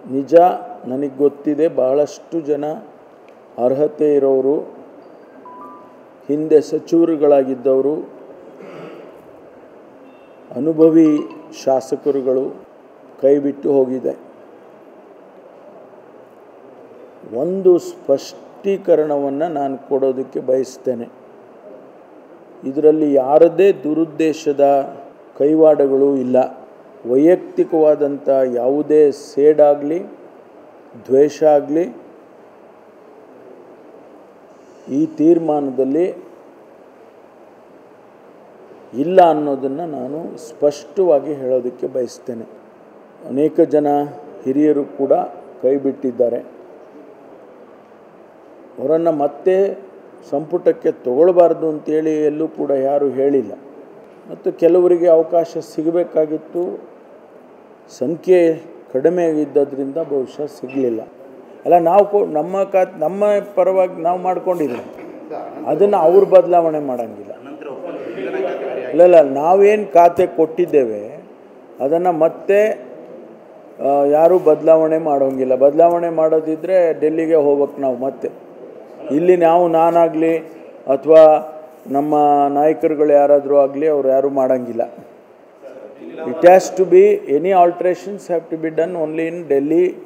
ನಿಜ, ನನಗೆ ಗೊತ್ತಿದೆ ಬಹಳಷ್ಟು ಜನ ಅರ್ಹತೆ ಇರೋರು, ಹಿಂದೆ ಸಚಿವರುಗಳಾಗಿದ್ದವರು, ಅನುಭವಿ ಶಾಸಕರುಗಳು ಕೈಬಿಟ್ಟು ಹೋಗಿದೆ. ಒಂದು ಸ್ಪಷ್ಟೀಕರಣವನ್ನು ನಾನು ಕೊಡೋದಕ್ಕೆ ಬಯಸ್ತೇನೆ. ಇದರಲ್ಲಿ ಯಾರದೇ ದುರುದ್ದೇಶದ ಕೈವಾಡಗಳು ಇಲ್ಲ. ವೈಯಕ್ತಿಕವಾದಂಥ ಯಾವುದೇ ಸೇಡಾಗಲಿ ದ್ವೇಷ ಆಗಲಿ ಈ ತೀರ್ಮಾನದಲ್ಲಿ ಇಲ್ಲ ಅನ್ನೋದನ್ನು ನಾನು ಸ್ಪಷ್ಟವಾಗಿ ಹೇಳೋದಕ್ಕೆ ಬಯಸ್ತೇನೆ. ಅನೇಕ ಜನ ಹಿರಿಯರು ಕೂಡ ಕೈ ಬಿಟ್ಟಿದ್ದಾರೆ. ಅವರನ್ನು ಮತ್ತೆ ಸಂಪುಟಕ್ಕೆ ತಗೊಳ್ಬಾರ್ದು ಅಂತೇಳಿ ಎಲ್ಲೂ ಕೂಡ ಯಾರೂ ಹೇಳಿಲ್ಲ. ಮತ್ತು ಕೆಲವರಿಗೆ ಅವಕಾಶ ಸಿಗಬೇಕಾಗಿತ್ತು, ಸಂಖ್ಯೆ ಕಡಿಮೆ ಆಗಿದ್ದರಿಂದ ಬಹುಶಃ ಸಿಗಲಿಲ್ಲ. ಅಲ್ಲ, ನಾವು ನಮ್ಮ ಪರವಾಗಿ ನಾವು ಮಾಡ್ಕೊಂಡಿದ್ದೀವಿ, ಅದನ್ನು ಅವ್ರು ಬದಲಾವಣೆ ಮಾಡೋಂಗಿಲ್ಲ. ಇಲ್ಲ, ನಾವೇನು ಖಾತೆ ಕೊಟ್ಟಿದ್ದೇವೆ ಅದನ್ನು ಮತ್ತೆ ಯಾರೂ ಬದಲಾವಣೆ ಮಾಡೋಂಗಿಲ್ಲ. ಬದಲಾವಣೆ ಮಾಡೋದಿದ್ದರೆ ಡೆಲ್ಲಿಗೆ ಹೋಗ್ಬೇಕು ನಾವು. ಮತ್ತೆ ಇಲ್ಲಿ ನಾನಾಗಲಿ ಅಥವಾ ನಮ್ಮ ನಾಯಕರುಗಳು ಯಾರಾದರೂ ಆಗಲಿ ಅವ್ರು ಯಾರೂ ಮಾಡೋಂಗಿಲ್ಲ. It has to be, any alterations have to be done only in Delhi